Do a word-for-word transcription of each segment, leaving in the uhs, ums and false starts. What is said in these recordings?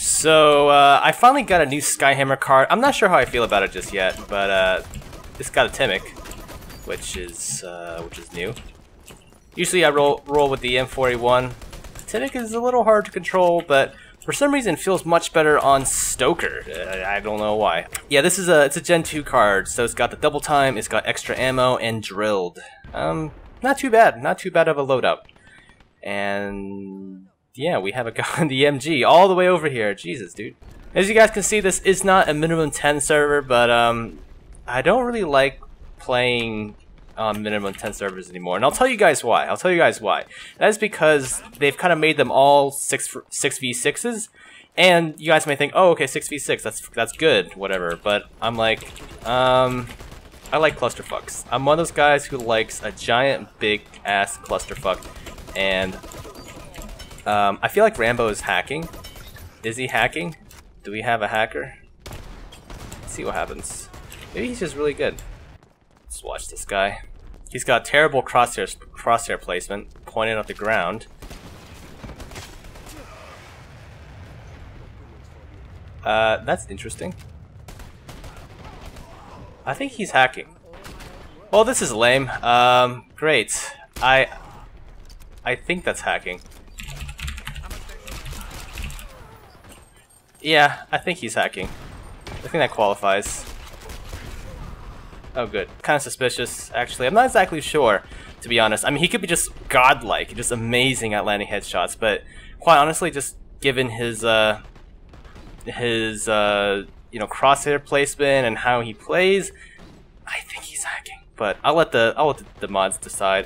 So, uh, I finally got a new Skyhammer card. I'm not sure how I feel about it just yet, but, uh, it's got a Timic, which is, uh, which is new. Usually I roll, roll with the M forty-one. The Timic is a little hard to control, but for some reason it feels much better on Stoker. Uh, I don't know why. Yeah, this is a, it's a Gen two card, so it's got the double time, it's got extra ammo, and drilled. Um, not too bad, not too bad of a loadout. And yeah, we have a guy on the M G all the way over here. Jesus, dude. As you guys can see, this is not a minimum ten server, but um, I don't really like playing on minimum ten servers anymore. And I'll tell you guys why. I'll tell you guys why. That is because they've kind of made them all six six v sixes, and you guys may think, oh, okay, six v six, that's that's good, whatever. But I'm like, um, I like clusterfucks. I'm one of those guys who likes a giant, big ass clusterfuck, and Um, I feel like Rambo is hacking. Is he hacking? Do we have a hacker? Let's see what happens. Maybe he's just really good. Let's watch this guy. He's got terrible crosshair crosshair placement, pointed at the ground. Uh, that's interesting. I think he's hacking. Well, this is lame. Um, great. I, I think that's hacking. Yeah, I think he's hacking. I think that qualifies. Oh, good. Kind of suspicious, actually. I'm not exactly sure, to be honest. I mean, he could be just godlike, just amazing at landing headshots, but quite honestly, just given his, uh, his, uh, you know, crosshair placement and how he plays, I think he's hacking. But I'll let the, I'll let the, the mods decide.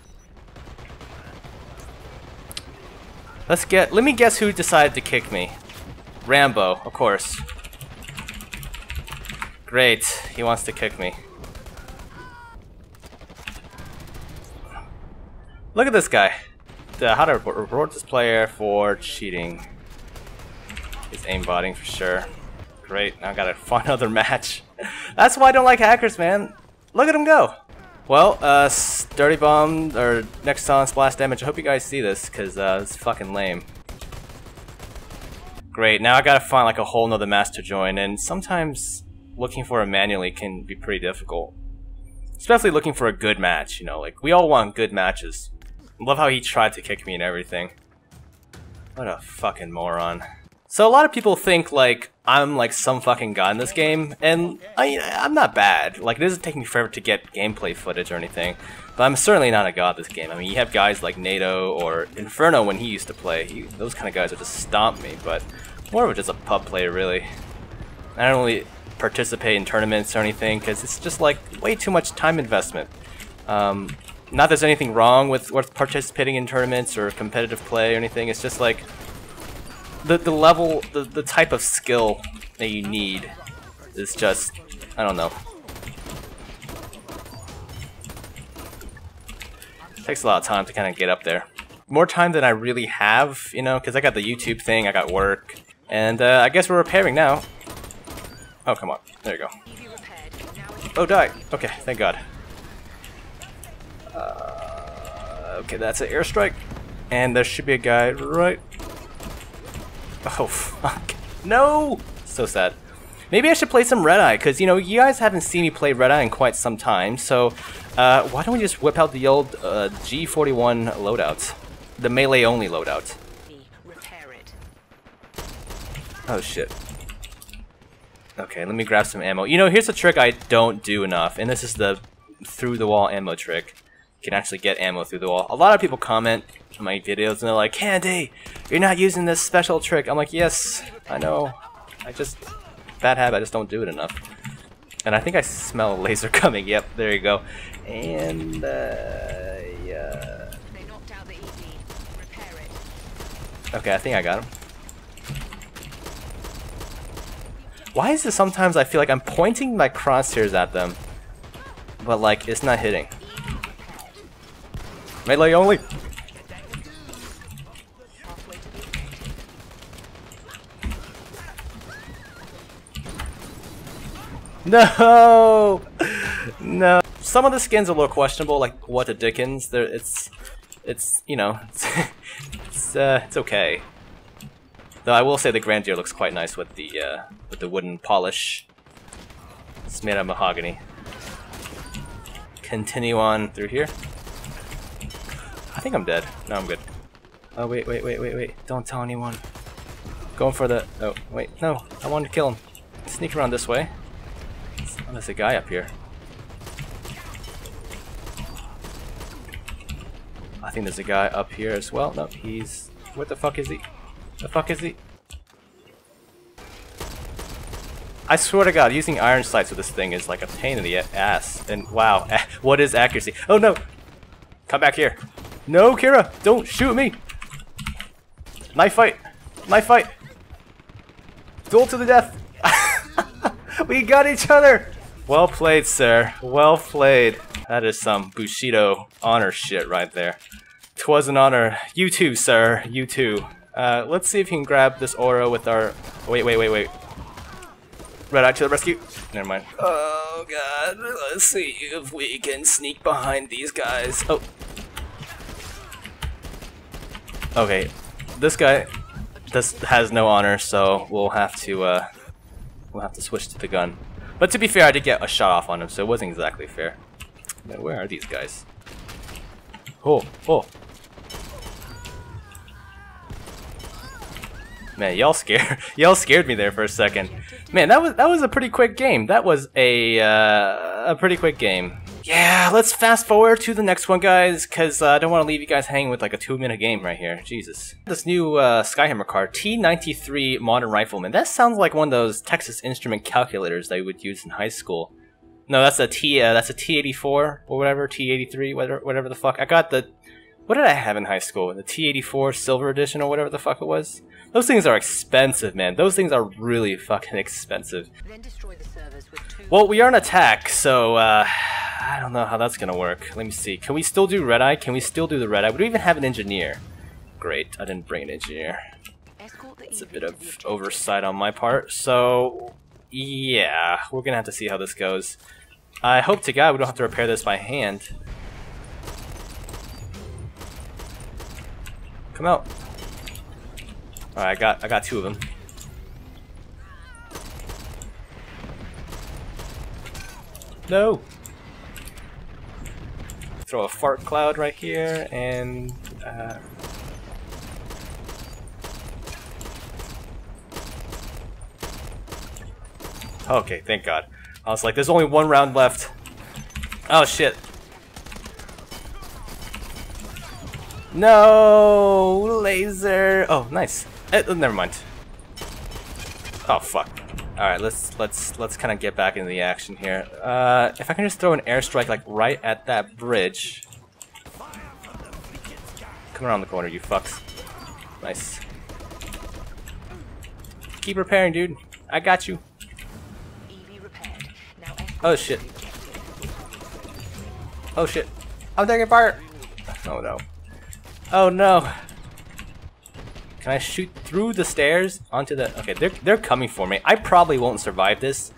Let's get, let me guess who decided to kick me. Rambo, of course. Great, he wants to kick me. Look at this guy. The, how to report, report this player for cheating. He's aimbotting for sure. Great, now I gotta find another match. That's why I don't like hackers, man. Look at him go. Well, uh, Dirty Bomb, or next on Splash Damage, I hope you guys see this, because uh, it's fucking lame. Great, now I gotta find like a whole nother match to join, and sometimes looking for it manually can be pretty difficult. Especially looking for a good match, you know, like we all want good matches. Love how he tried to kick me and everything. What a fucking moron. So a lot of people think like I'm like some fucking god in this game, and I, I'm not bad. Like it doesn't take me forever to get gameplay footage or anything, but I'm certainly not a god in this game. I mean, you have guys like NATO or Inferno when he used to play. He, those kind of guys would just stomp me, but more of just a pub player really. I don't really participate in tournaments or anything because it's just like way too much time investment. Um, not that there's anything wrong with, with participating in tournaments or competitive play or anything. It's just like the the level, the the type of skill that you need is just, I don't know. It takes a lot of time to kind of get up there. More time than I really have, you know, because I got the YouTube thing, I got work, and uh, I guess we're repairing now. Oh, come on. There you go. Oh, die. Okay, thank God. Uh, okay, that's an airstrike. And there should be a guy right... Oh, fuck. No! So sad. Maybe I should play some Red Eye, because, you know, you guys haven't seen me play Red Eye in quite some time, so uh, why don't we just whip out the old uh, G forty-one loadout? The melee-only loadout. Oh, shit. Okay, let me grab some ammo. You know, here's a trick I don't do enough, and this is the through-the-wall ammo trick. You can actually get ammo through the wall. A lot of people comment on my videos, and they're like, Candy, you're not using this special trick. I'm like, yes, I know. I just... Bad habit, I just don't do it enough. And I think I smell a laser coming. Yep, there you go. And, uh... yeah... Okay, I think I got him. Why is it sometimes I feel like I'm pointing my crosshairs at them, but like it's not hitting? Melee only. No, no. Some of the skins are a little questionable, like what the dickens. There, it's, it's you know, it's, it's, uh, it's okay. Though I will say the Grandier looks quite nice with the uh, with the wooden polish. It's made out of mahogany. Continue on through here. I think I'm dead. No, I'm good. Oh wait, wait, wait, wait, wait! Don't tell anyone. Going for the. Oh wait, no! I wanted to kill him. Sneak around this way. Oh, there's a guy up here. I think there's a guy up here as well. No, he's... What the fuck is he? The fuck is he? I swear to God, using iron sights with this thing is like a pain in the ass. And wow, what is accuracy? Oh no! Come back here. No, Kira! Don't shoot me! Knife fight! Knife fight! Duel to the death! We got each other! Well played, sir. Well played. That is some Bushido honor shit right there. 'Twas an honor. You too, sir. You too. Uh, let's see if you can grab this aura with our... Wait, wait, wait, wait. Red Eye to the rescue. Never mind. Oh, God. Let's see if we can sneak behind these guys. Oh. Okay. This guy just has no honor, so we'll have to, uh... We'll have to switch to the gun. But to be fair, I did get a shot off on him, so it wasn't exactly fair. Man, where are these guys? Oh, oh. Man, y'all scared. Y'all scared me there for a second. Man, that was that was a pretty quick game. That was a uh, a pretty quick game. Yeah, let's fast forward to the next one, guys, because uh, I don't want to leave you guys hanging with like a two-minute game right here. Jesus. This new uh, Skyhammer card, T ninety-three Modern Rifleman. That sounds like one of those Texas Instrument calculators that you would use in high school. No, that's a T. Uh, that's a T eighty-four or whatever. T eighty-three, whatever, whatever the fuck. I got the. What did I have in high school? The T eighty-four Silver Edition or whatever the fuck it was. Those things are expensive, man. Those things are really fucking expensive. Then destroy the servers with two Well, we are on attack, so uh, I don't know how that's gonna work. Let me see. Can we still do Red Eye? Can we still do the Red Eye? We don't even have an engineer. Great, I didn't bring an engineer. It's a bit of oversight on my part. So, yeah, we're gonna have to see how this goes. I hope to God we don't have to repair this by hand. Come out. Alright, I got I got two of them. No! Throw a fart cloud right here and uh okay, thank God. I was like, there's only one round left. Oh shit. No laser. Oh, nice. Eh, never mind. Oh fuck. All right, let's let's let's kind of get back into the action here. Uh, if I can just throw an airstrike like right at that bridge. Come around the corner, you fucks. Nice. Keep repairing, dude. I got you. Oh shit. Oh shit. I'm taking fire. Oh no. Oh no. Can I shoot through the stairs onto the... Okay, they're, they're coming for me. I probably won't survive this.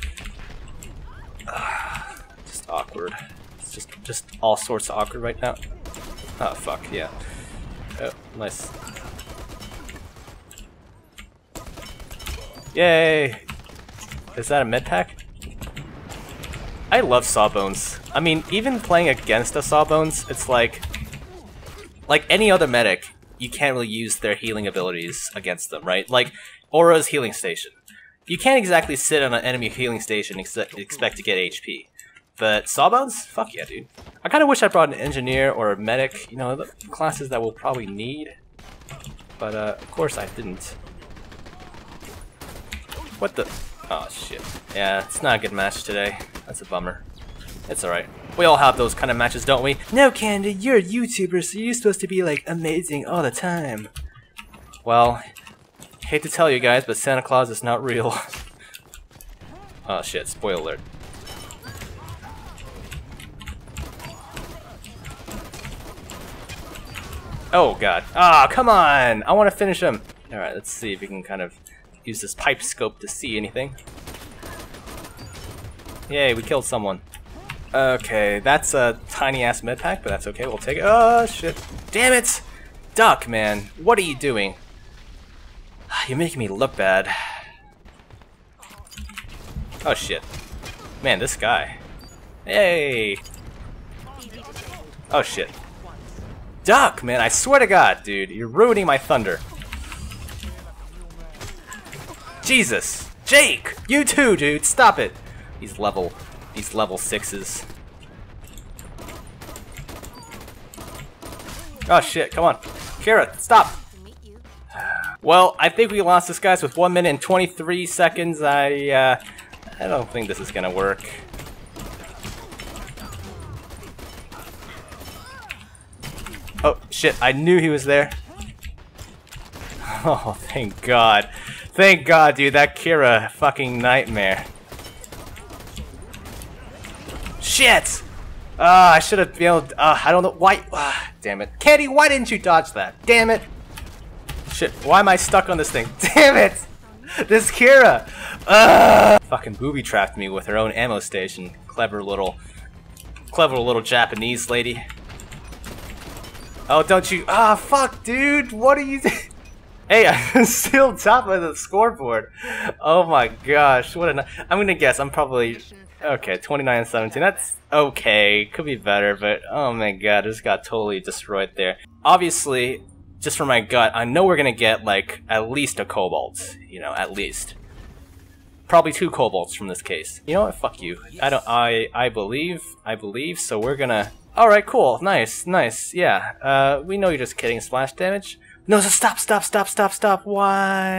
Uh, just awkward. It's just, just all sorts of awkward right now. Oh, fuck, yeah. Oh, nice. Yay! Is that a med pack? I love Sawbones. I mean, even playing against a Sawbones, it's like... Like any other medic, you can't really use their healing abilities against them, right? Like, Aura's healing station. You can't exactly sit on an enemy healing station and ex expect to get H P. But Sawbones? Fuck yeah, dude. I kind of wish I brought an engineer or a medic, you know, the classes that we'll probably need. But, uh, of course I didn't. What the? Oh, shit. Yeah, it's not a good match today. That's a bummer. It's alright. We all have those kind of matches, don't we? No, Candy, you're a YouTuber, so you're supposed to be, like, amazing all the time. Well, hate to tell you guys, but Santa Claus is not real. Oh, shit. Spoiler alert. Oh, God. Ah, oh, come on! I want to finish him! Alright, let's see if we can kind of use this pipe scope to see anything. Yay, we killed someone. Okay, that's a tiny-ass med pack, but that's okay, we'll take it. Oh, shit. Damn it! Duck, man. What are you doing? You're making me look bad. Oh shit. Man, this guy. Hey! Oh shit. Duck, man, I swear to God, dude, you're ruining my thunder. Jesus! Jake! You too, dude, stop it! These level, these level sixes. Oh shit, come on. Kira, stop! Well, I think we lost this guys with one minute and twenty-three seconds. I, uh, I don't think this is gonna work. Oh, shit, I knew he was there. Oh, thank God. Thank God, dude, that Kira fucking nightmare. Shit! Ah, uh, I should have been able to, uh, I don't know, why, uh, damn it. Candy, why didn't you dodge that? Damn it! Shit, why am I stuck on this thing? Damn it! This Kira! Uh, fucking booby-trapped me with her own ammo station. Clever little, clever little Japanese lady. Oh, don't you, ah, fuck, dude, what are you doing? Hey, I'm still top of the scoreboard. Oh my gosh, what a, I'm gonna guess, I'm probably, okay, twenty-nine seventeen, that's okay, could be better, but oh my god, I just got totally destroyed there. Obviously, just from my gut, I know we're gonna get, like, at least a cobalt, you know, at least. Probably two cobalts from this case. You know what, fuck you. I don't, I, I believe, I believe, so we're gonna, alright, cool, nice, nice, yeah. Uh, we know you're just kidding, splash damage. No, so stop, stop, stop, stop, stop, why?